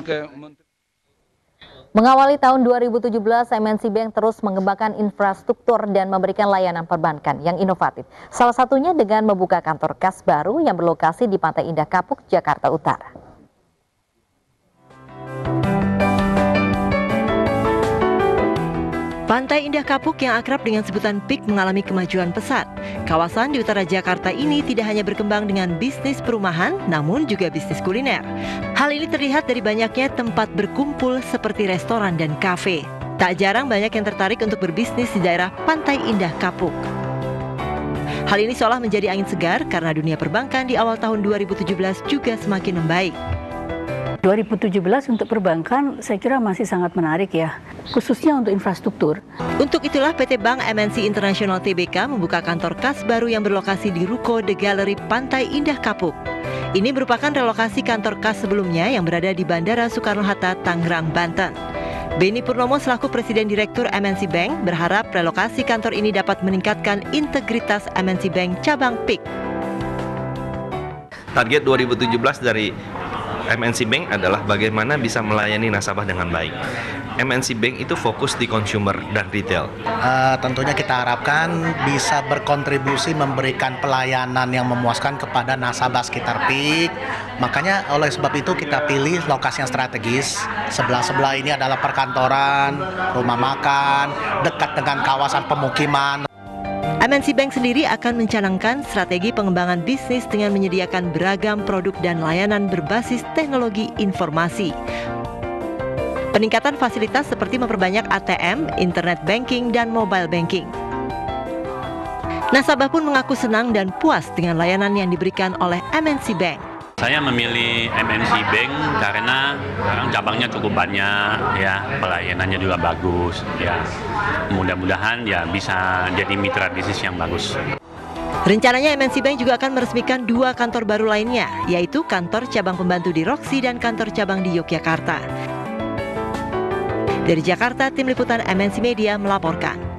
Mengawali tahun 2017, MNC Bank terus mengembangkan infrastruktur dan memberikan layanan perbankan yang inovatif. Salah satunya dengan membuka kantor kas baru yang berlokasi di Pantai Indah Kapuk, Jakarta Utara. Pantai Indah Kapuk yang akrab dengan sebutan PIK mengalami kemajuan pesat. Kawasan di utara Jakarta ini tidak hanya berkembang dengan bisnis perumahan, namun juga bisnis kuliner. Hal ini terlihat dari banyaknya tempat berkumpul seperti restoran dan kafe. Tak jarang banyak yang tertarik untuk berbisnis di daerah Pantai Indah Kapuk. Hal ini seolah menjadi angin segar karena dunia perbankan di awal tahun 2017 juga semakin membaik. 2017 untuk perbankan saya kira masih sangat menarik ya, khususnya untuk infrastruktur. Untuk itulah PT Bank MNC International Tbk membuka kantor kas baru yang berlokasi di Ruko The Gallery Pantai Indah Kapuk. Ini merupakan relokasi kantor kas sebelumnya yang berada di Bandara Soekarno-Hatta, Tangerang, Banten. Beni Purnomo selaku Presiden Direktur MNC Bank berharap relokasi kantor ini dapat meningkatkan integritas MNC Bank cabang PIK. Target 2017 dari MNC Bank adalah bagaimana bisa melayani nasabah dengan baik. MNC Bank itu fokus di consumer dan retail. Tentunya kita harapkan bisa berkontribusi memberikan pelayanan yang memuaskan kepada nasabah sekitar PIK. Makanya oleh sebab itu kita pilih lokasi yang strategis. Sebelah-sebelah ini adalah perkantoran, rumah makan, dekat dengan kawasan pemukiman. MNC Bank sendiri akan mencanangkan strategi pengembangan bisnis dengan menyediakan beragam produk dan layanan berbasis teknologi informasi. Peningkatan fasilitas seperti memperbanyak ATM, internet banking, dan mobile banking. Nasabah pun mengaku senang dan puas dengan layanan yang diberikan oleh MNC Bank. Saya memilih MNC Bank karena sekarang cabangnya cukup banyak, ya, pelayanannya juga bagus, ya. Mudah-mudahan ya bisa jadi mitra bisnis yang bagus. Rencananya MNC Bank juga akan meresmikan 2 kantor baru lainnya, yaitu kantor cabang pembantu di Roxy dan kantor cabang di Yogyakarta. Dari Jakarta, Tim Liputan MNC Media melaporkan.